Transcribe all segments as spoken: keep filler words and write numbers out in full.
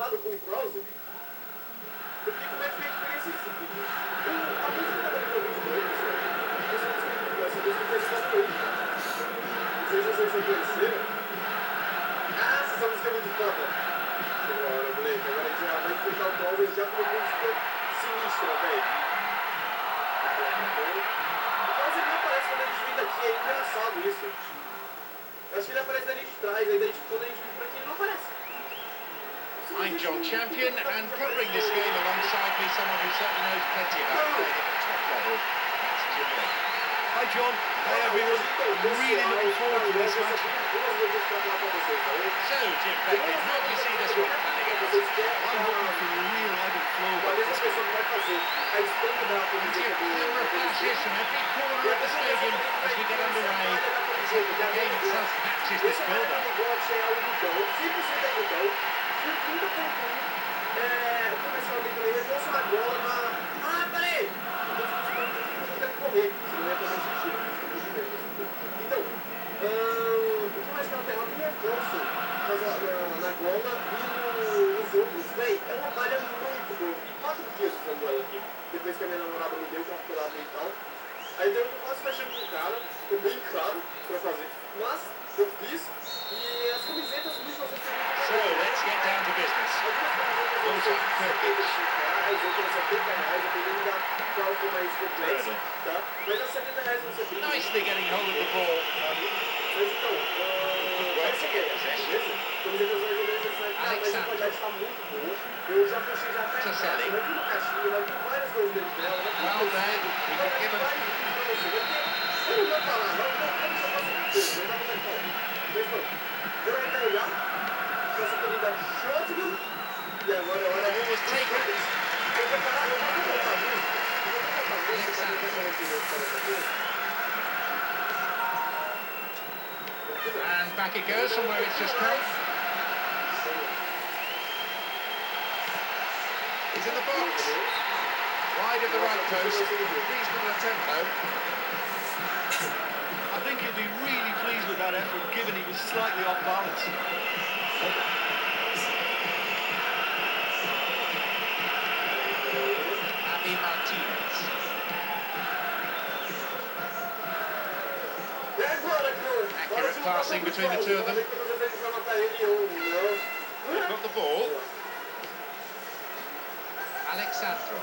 lado com o Krause, eu fiquei com medo de pegar esse ciclo. A música da Banda do dois, essa música essa música fez essa coisa. Não sei se vocês conheceram. Ah, essa música é muito foda. Agora, moleque, agora a gente já vai enfrentar o Krause já com uma música sinistra, velho. O Krause não aparece quando a gente vem daqui, é engraçado isso. Eu acho que ele aparece dali de trás, aí daí quando a gente vem por aqui ele não aparece. I'm John Champion, and covering this game alongside me, someone who certainly knows plenty about playing at the top level. That's Jim Blake. Hi John, hi everyone. I'm really looking forward to this match. So, Jim Blake, how do you see this one panning out? I'm hoping for a real ebb and flow by this one. And Jim, camera flashes from every corner of the stadium as we get underway. Let's hope that the game itself matches this build-up. É, começar ali pra ele, eu trouxe uma bola na... Ah, peraí! Eu tenho que correr, se não é pra mais sentido. Então, uh, o que mais que ela tem? Ela tem reforço na gola e nos outros. Véi, é uma malha muito boa. Eu fiquei quatro dias usando ela aqui, depois que a minha namorada me deu, que ela ficou lá e tal. Aí deu que eu quase fechando com o cara, ficou bem caro pra fazer. Mas, eu fiz, e as camisetas, bicho, vocês têm. So, let's get down to business. Bojan Krkić. Nicely getting hold of the ball. Good work to get possession. Alexandro. Toselli. Well then, we got given... E agora é hora de take. And back it goes from where it's just come. He's in the box. Wide of the right post. Reasonable attempt though. I think he'll be really pleased with that effort, given he was slightly off balance. Javi Martinez. Accurate passing between the two of them. They've got the ball. Alexandro.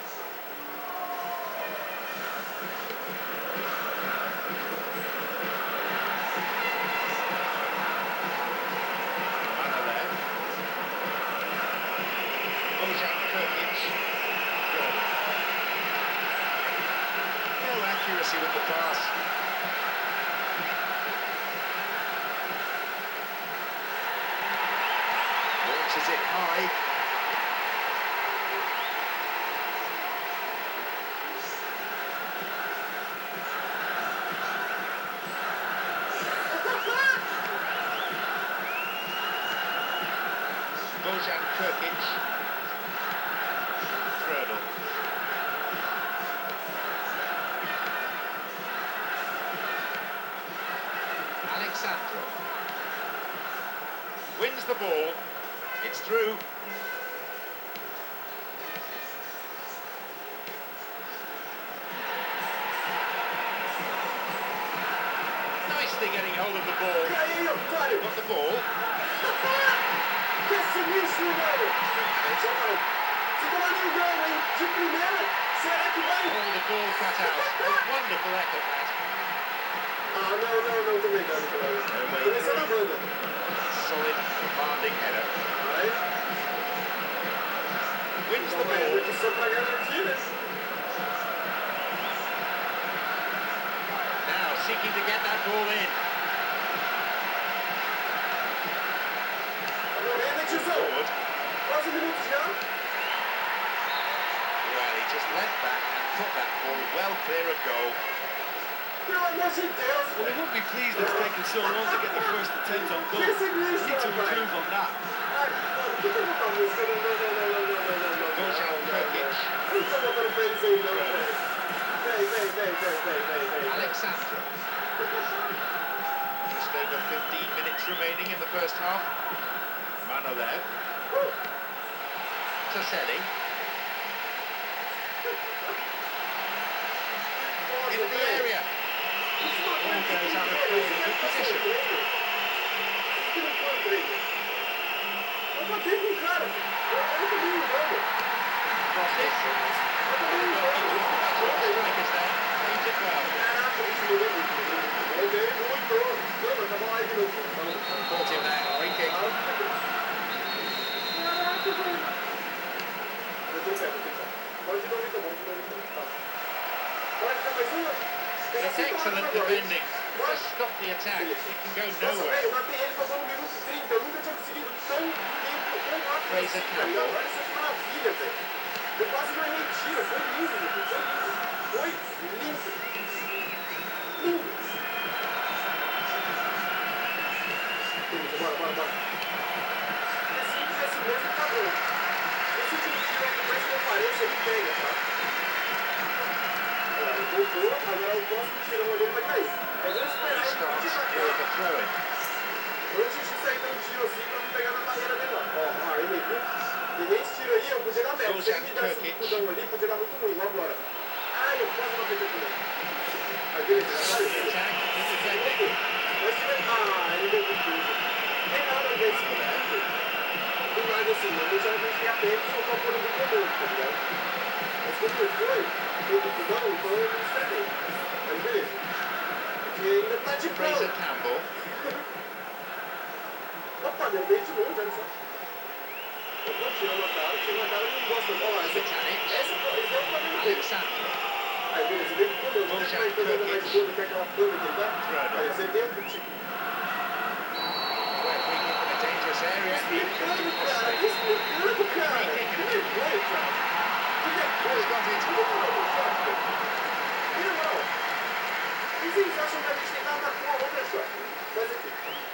Bojan Krkić. No accuracy with the pass. Launches it high. Bojan Krkić. Frödel. Alexandro. Wins the ball. It's through. Nicely getting hold of the ball. Got the ball. Que sinistro, velho! Se tomar no gol, hein? De primeira, será que vai? Oh, the ball cut out. A wonderful effort, that. Ah, não, não, não, tô brincando, cara. Começou na banda. Solid, commanding header. Vai. Wins the ball. Que só pra garantir, né? Now seeking to get that ball in. Forward. Quase um minuto já. Well, he just leant back and put that ball well clear of goal. Pelo amor de Deus. Well, he won't be pleased it's taken so long to get the first attempt on goal. He needs to improve on that. Bojan Krkić. Alexandro. Just over fifteen minutes remaining in the first half. Manolev. Toselli. Into the area. Ball goes out of play in a good position. Crosses. Strikers there. Saves it well. Caught him there. Free kick. It's excellent defending. Just stop the attack. It can go nowhere. Fraser Campbell. Voltou, agora o próximo tiro olhou vai cair. Mas eu esperar ele Starts tirar with a throw in. antes de sair dando tiro assim pra não pegar na barreira dele lá. Ó, ó, ele viu? Peguei esse tiro aí, eu podia dar merda. Se ele me desse um pudão ali, podia dar muito ruim, vamos embora. Ai, eu quase não peguei também. Aí beleza, já saiu. Mas tiver. Ah, ele deu muito tudo. Tem nada a ver isso com o do nada assim, não deixa eu ver a pena e soltar o pano do comum, tá ligado? Mas quando eu fui, eu não, então eu não estraguei. Mas beleza. Porque ainda tá de pau. Fraser Campbell. Opa, deu bem de longe, olha só. Eu vou tirar uma cara, tirar uma cara, eu não gosto da bola. Essa é o problema dele. Alexander. Aí beleza, veio com o meu, não tem mais coisa mais gorda que aquela plana que ele dá. Aí você tem um tipo. Dangerous area. Explicando, cara, explicando, cara. Que vergonha, cara. Que vergonha. E não, e vocês acham que a gente tem nada com a outra shot? Faz aqui.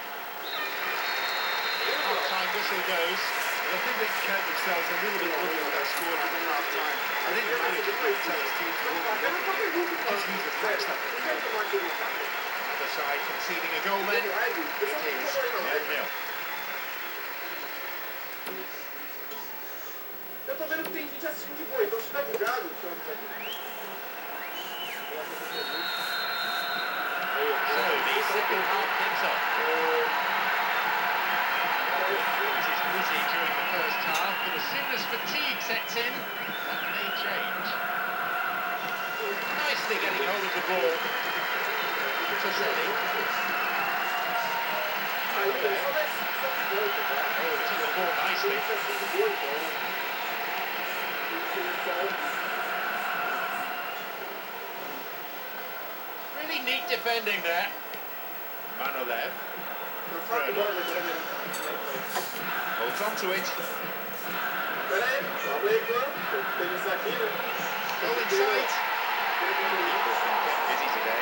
Half-time whistle goes. I think they count themselves a little bit lucky with that score at half time. I think the manager might tell his team to hold them up. Just use the flex that. Other side conceding a goal then. It is nil nil. Eu tô vendo que tem gente assistindo de boa, então se tá bugado, então... So the second half kicks off. It is busy during the first half, but as soon as fatigue sets in, that may change. Nicely getting hold of the ball. Toselli. Oh, took the ball nicely. Really neat defending there. Manolev. Holds on to it. Go inside. Keeper's been kept busy today.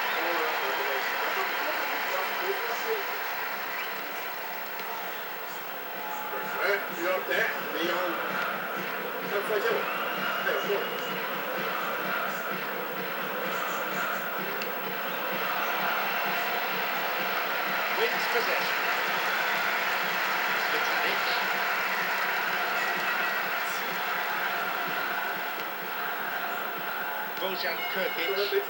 Wins possession. Svitanic. Bojan Krkic.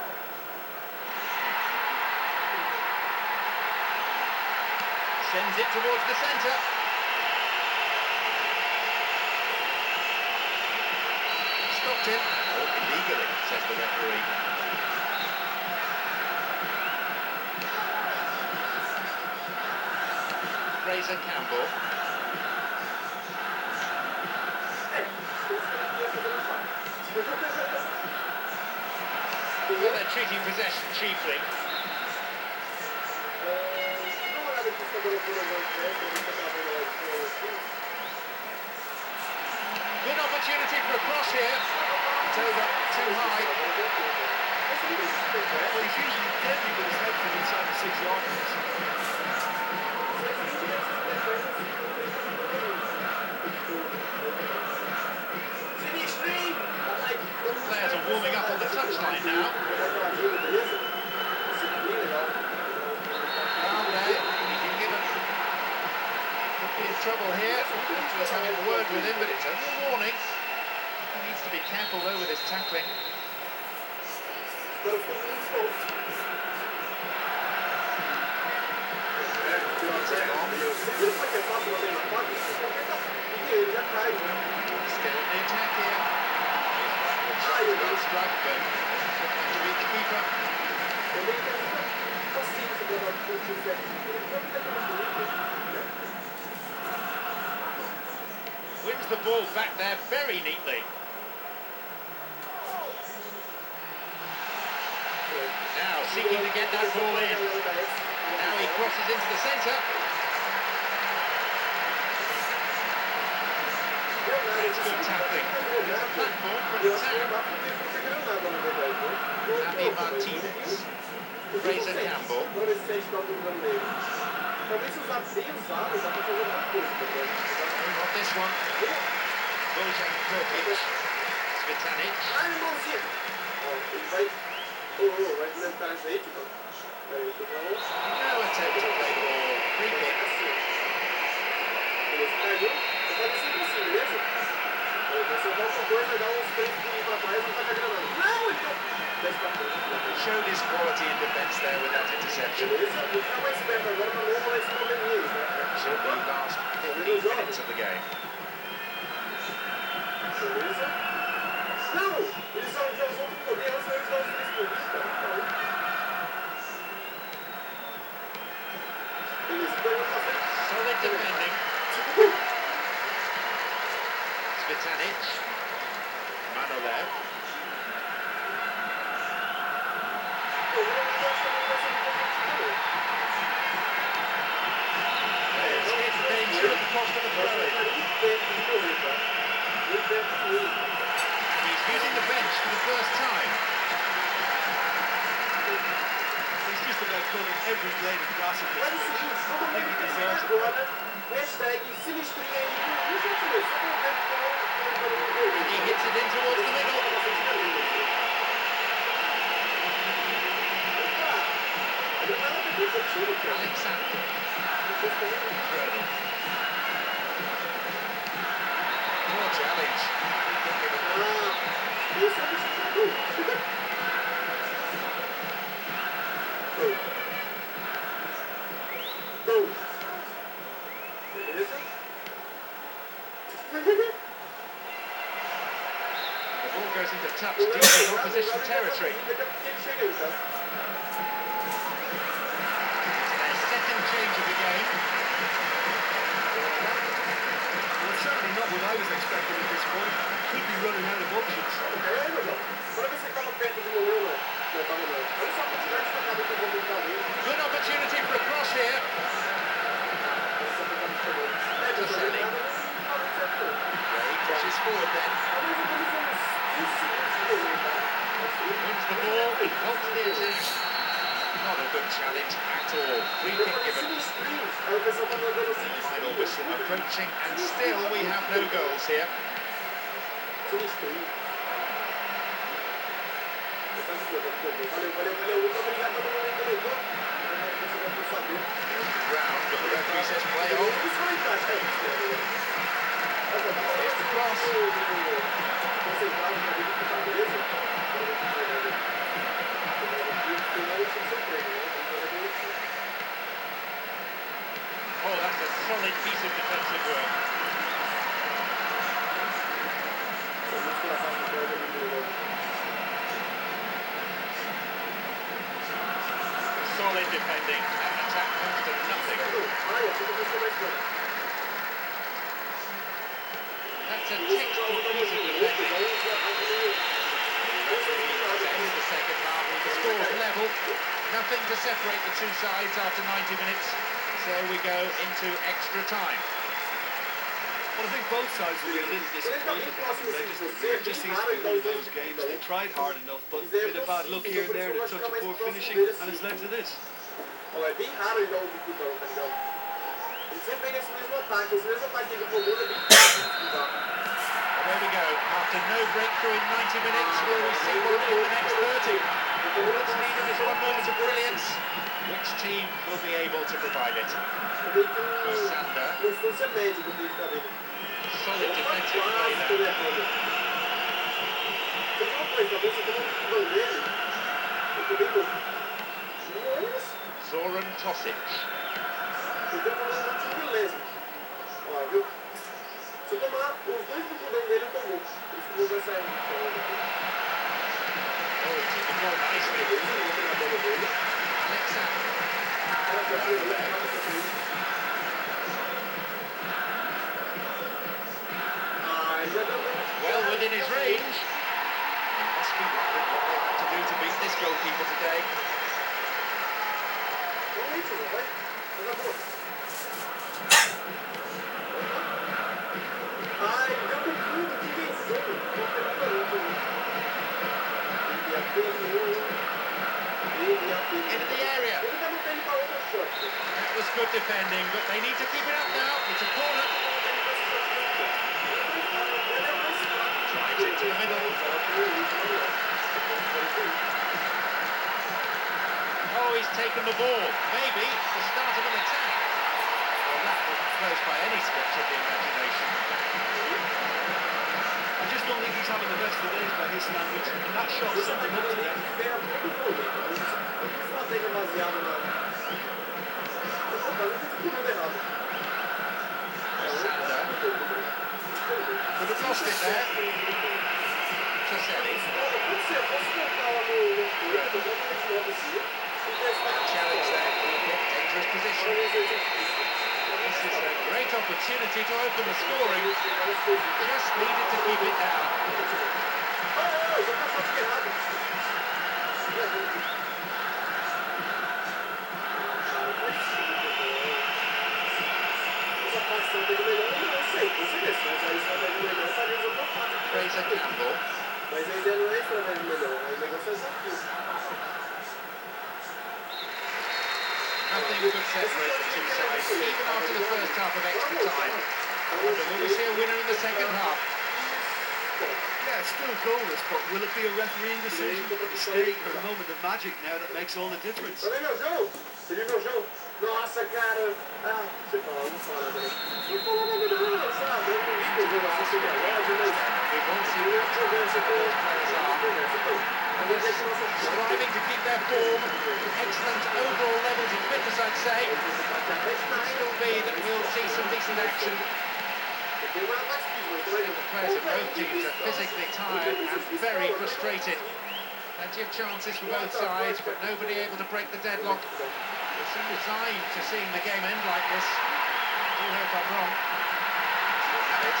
Sends it towards the centre. Stopped him. Oh, illegally, says the referee. Fraser Campbell. Well, they're treating possession cheaply. Good opportunity for a cross here. It's over too high. Well, he's usually deadly with his head from inside the six-yard box. Players are warming up on the touchline now. Down there, he can give a Be in trouble here. Referee's having a word with him, but it's only a warning. He needs to be careful though with his tackling. Still in the attack here. Well struck, but couldn't to beat the keeper. Wins the ball back there very neatly. Now seeking to get that ball in. Now he crosses into the centre. That's good tackling. There's a platform for an attack. Andy Martinez. Fraser Campbell. Not this one. Bojan Krkic. Cvitanic. No attempt to play ball. Free kick. Showed his quality in defence there with that interception. Should be last fifteen minutes of the game. Solid defending. Cvitanic. Manolev. It's hit danger at the cost of a throw-in. He's using the bench for the first time. He's just about covering every blade of grass in this pitch. I think he deserves it. And he hits it in towards the middle. Alexander. Poor challenge. The ball goes into touch deep in opposition territory. Change of the game. Well, it's certainly not what I was expecting at this point. Could be running out of options. Good opportunity for a cross here. Toselli. Yeah, he pushes forward then. Wins the ball, he halts the attack. Not a good challenge at all. Free kick given. Final whistle approaching, and still we have no goals here. Ground, but the referee says play on. Here's the cross. Oh, that's a solid piece of defensive work. Solid defending. That attack comes to nothing. That's a textbook piece of defending. Ends the second half. The score's level. Nothing to separate the two sides after ninety minutes. So we go into extra time. Well, I think both sides will be a little disappointed. It just seems to be one of those games. They tried hard enough, but a bit of bad luck here and there, and a touch of poor finishing, and it's led to this. There we go. After no breakthrough in ninety minutes, will we see one in the next thirty? What's needed is one moment of brilliance. Which team will be able to provide it? Sander. Solid defensive play there. Zoran Tosic. Se tomar, os dois do poder dele tomou. Eles vão sair. Oh, he took the ball nicely. Alexander. Well within his range. He must be wondering what they had to do to beat this goalkeeper today. Into the area. That was good defending, but they need to keep it up now. It's a corner. Drives it to the middle. Oh, he's taken the ball. Maybe the start of an attack. Well, that wasn't close by any stretch of the imagination. I just don't think he's having the best of days by his standards. And that shot something up to them. Sander. Could have lost it there. Toselli. Challenge there. Dangerous position. This is a great opportunity to open the scoring. Just needed to keep it down. Fraser Campbell. Nothing could separate the two sides, even after the first half of extra time. I wonder, will we see a winner in the second half? Yeah, it's still goalless, but will it be a refereeing decision, a mistake, or a moment of magic now that makes all the difference? Nossa, cara. Ah, você fala, não fala, velho. Não fala nada não, sabe? Eu não estou vendo a nossa relógio, mas... We won't see what the players are. Striving to keep their form. Excellent overall levels of fitness, I'd say. It might still be that we'll see some decent action. The players of both teams are physically tired and very frustrated. Plenty of chances for both sides, but nobody able to break the deadlock. They seem resigned to seeing the game end like this. I do hope I'm wrong. Have it.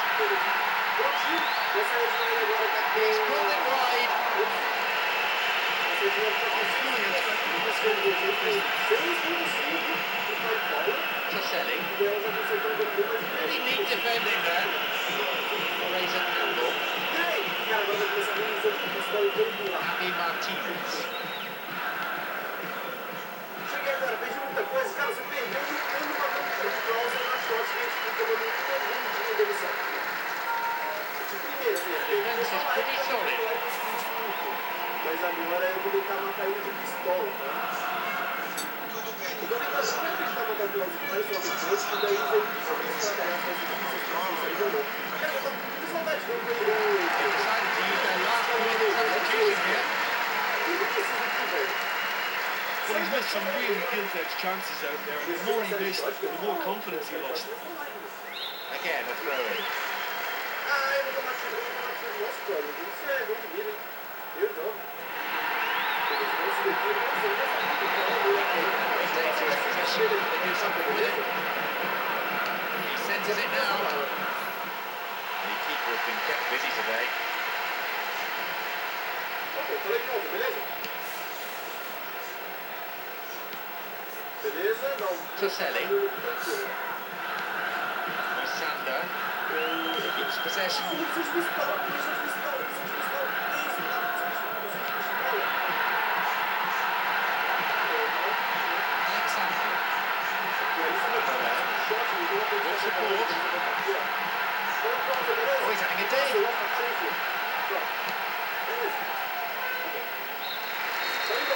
He's pulled it wide. Toselli. Really neat defending there. Fraser Campbell. Javi Martinez. Defense is pretty solid. Mas agora eu vou tentar matar ele de pistola, tá? Eu vou tentar sempre tentar matar ele de pistola, e daí eu vou tentar Well, he's missed some really gilt-edged chances out there, and the more he missed, the more confidence he lost. Again, a throw-in. They do something with it. He centres it now. The keeper has been kept busy today. Toselli. Sander. Keeps possession. Good support. Oh, he's having a day.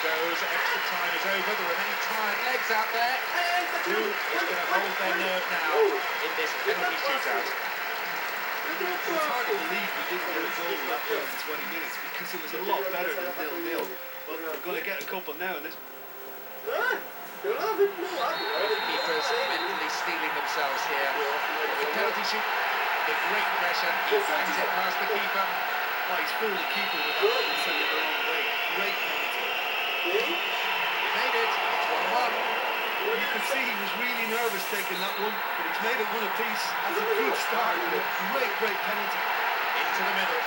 goes. Extra time is over. There are many tired legs out there. Who is going to hold their nerve now in this penalty shootout? It's hard to believe we didn't get a goal that way in twenty minutes because it was a lot better than nil nil. But we're going to get a couple now in this. Keepers mentally stealing themselves here. The penalty shoot, the great pressure. He bangs it past the keeper. Oh, he's fooled the keeper with that one and sent it the wrong way. Great penalty. He made it. It's one one. You could see he was really nervous taking that one, but he's made it one apiece. That's a good start and a great, great penalty. Into the middle.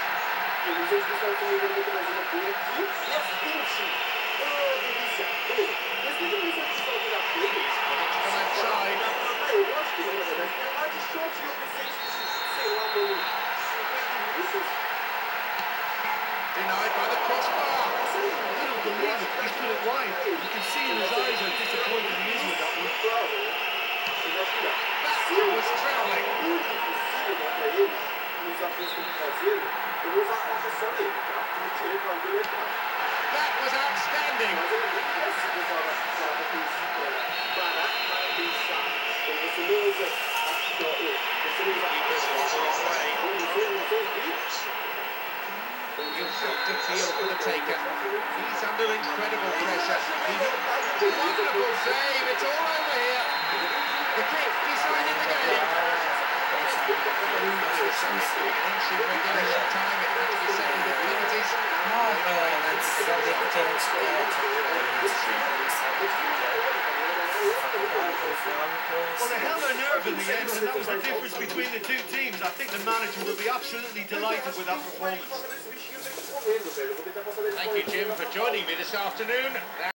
Denied by the crossbar. I don't believe it. He's put it wide. You can see in his eyes how disappointed he is with that one. That was travelling. That was outstanding. Keepers lost the wrong way. You've got to feel for the taker. He's under incredible pressure. Wonderful save. It's all over here. The kick decided the game. Ancient regulation time. It had to be settled with penalties. Well, they held their nerve in the end, and that was the difference between the two teams. I think the manager will be absolutely delighted with that performance. Thank you, Jim, for joining me this afternoon.